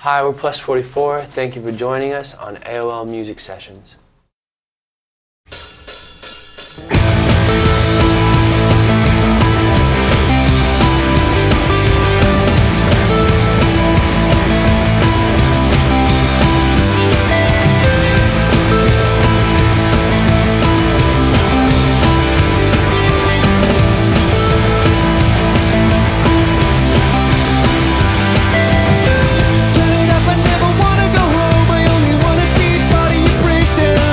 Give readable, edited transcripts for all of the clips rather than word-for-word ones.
Hi, we're Plus 44. Thank you for joining us on AOL Music Sessions. Turn it up, I never wanna go home. I only wanna be part of your breakdown.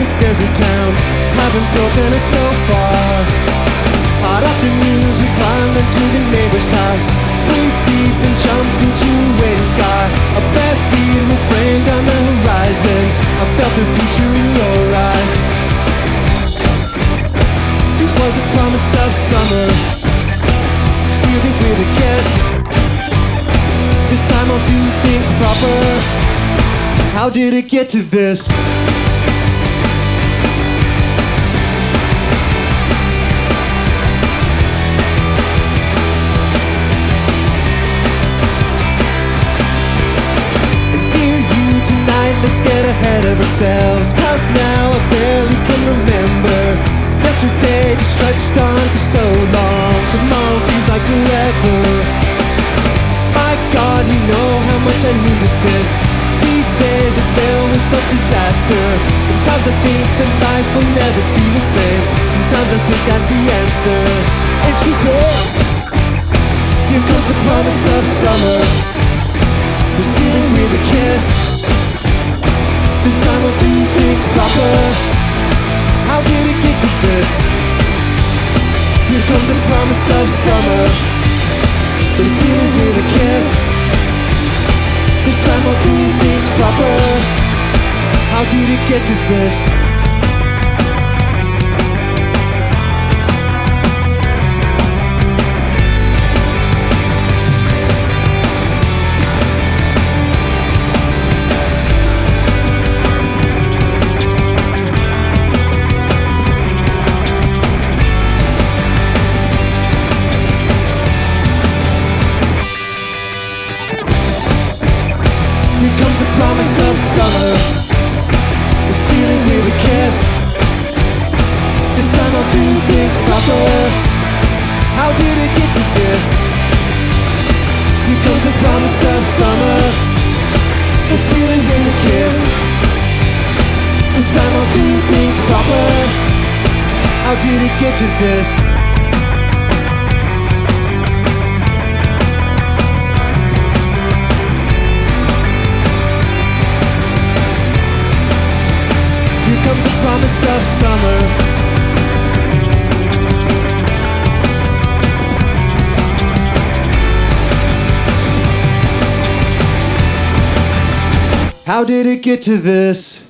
this desert town, haven't broken us so far. Hot afternoons we climbed into the neighbor's house, breathed deep and jumped into a waiting sky. A bare feet were framed on the horizon, I felt the future in your eyes. It was a promise of summer, sealed it with a kiss. This time I'll do things proper. How did it get to this? Let's get ahead of ourselves, cause now I barely can remember. Yesterday just stretched on for so long, tomorrow feels like forever. My God, you know how much I needed this. These days are filled with such disaster. Sometimes I think that life will never be the same. Sometimes I think that's the answer. And she said, here comes the promise of summer, the ceiling with a kiss. This time I'll do things proper. How did it get to this? Here comes the promise of summer, the ceiling with a kiss. This time I'll do things proper. How did it get to this? Promise of summer, the ceiling with a kiss. This time I'll do things proper. How did it get to this? Here comes the promise of summer, the ceiling with a kiss. This time I'll do things proper. How did it get to this? Comes the promise of summer. How did it get to this?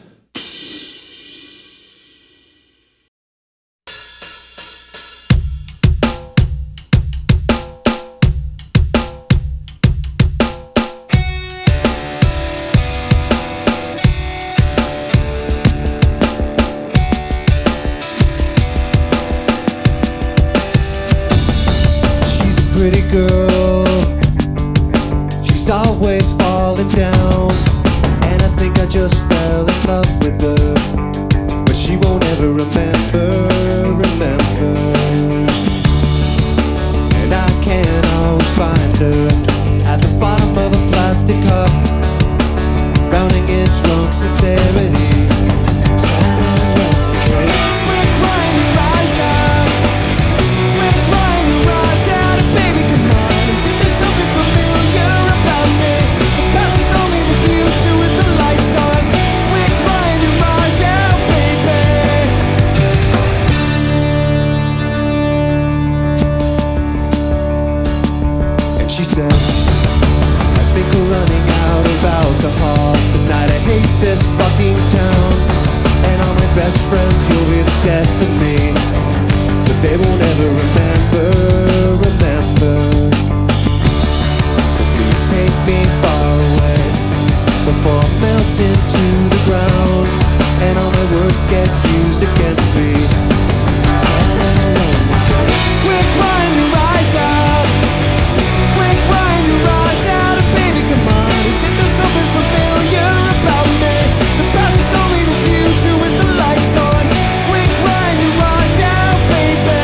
Pretty girl, she's always falling down, and I think I just fell in love with her, but she won't ever remember. And I can't always find her at the bottom of a plastic cup, drowning in drunk sincerity. She said, I think we're running out of alcohol tonight. I hate this fucking town, and all my best friends, you'll be the death of me, but they won't ever remember. So please take me far away before I melt into the ground, and all my words get used against me. Quick, find your eyes out. Quick, find your eyes out. Baby, come on. Isn't there something familiar about me? The past is only the future with the lights on. Quick, find your eyes out, baby.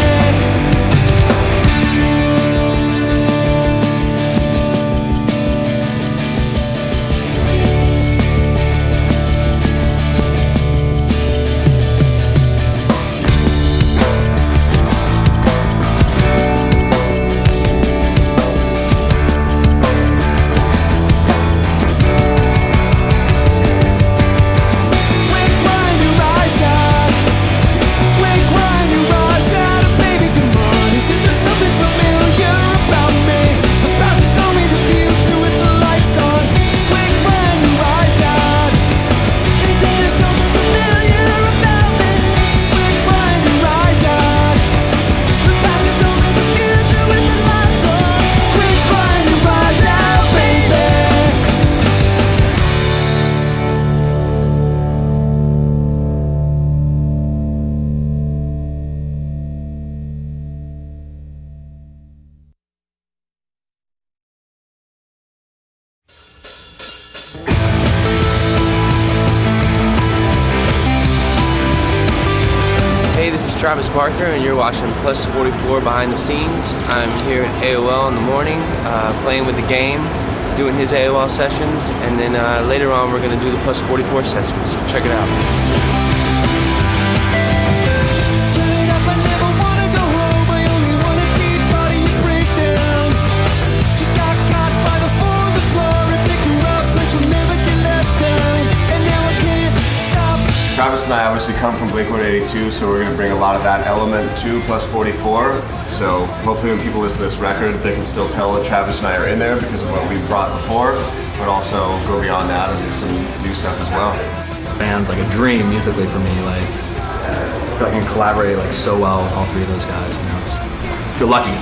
Travis Parker, and you're watching Plus 44 Behind the Scenes. I'm here at AOL in the morning, playing with the game, doing his AOL sessions, and then later on we're going to do the Plus 44 sessions, so check it out. Travis and I obviously come from Blink-182, so we're going to bring a lot of that element to Plus 44. So hopefully when people listen to this record, they can still tell that Travis and I are in there because of what we brought before, but also go beyond that and do some new stuff as well. This band's like a dream musically for me. Like, I feel like I can collaborate like so well with all three of those guys. You know, I feel lucky.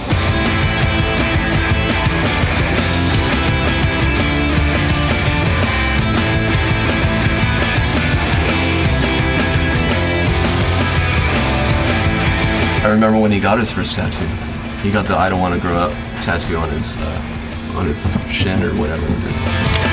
I remember when he got his first tattoo. He got the "I don't want to grow up" tattoo on his shin or whatever it is.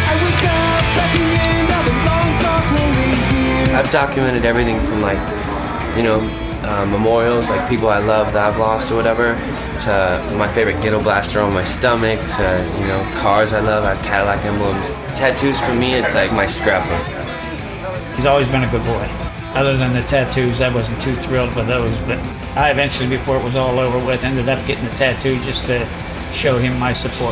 I've documented everything from like, you know, memorials, like people I love that I've lost or whatever, to my favorite ghetto blaster on my stomach, to, you know, cars I love. I have Cadillac emblems. Tattoos for me, it's like my scrapbook. He's always been a good boy. Other than the tattoos, I wasn't too thrilled with those, but I eventually, before it was all over with, ended up getting the tattoo just to show him my support.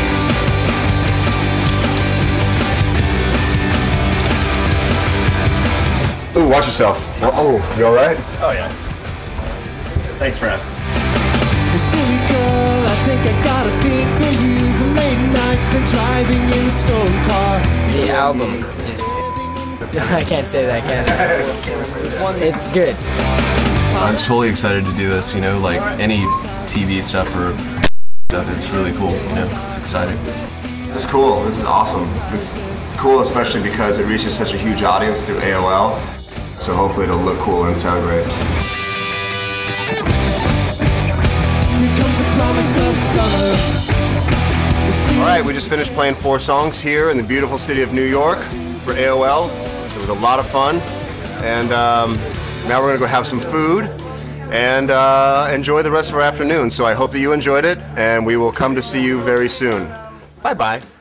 Ooh, watch yourself. Oh, you all right? Oh yeah. Thanks for asking. The silly girl, I think I got a thing for you. From late nights, been driving in a stolen car. The album is... I can't say that, can I? It's good. I was totally excited to do this, you know, like any TV stuff or stuff is really cool, you know, it's exciting. It's cool, this is awesome. It's cool especially because it reaches such a huge audience through AOL, so hopefully it'll look cool and sound great. Alright, we just finished playing 4 songs here in the beautiful city of New York for AOL. It was a lot of fun, and now we're going to go have some food and enjoy the rest of our afternoon. So I hope that you enjoyed it, and we will come to see you very soon. Bye-bye.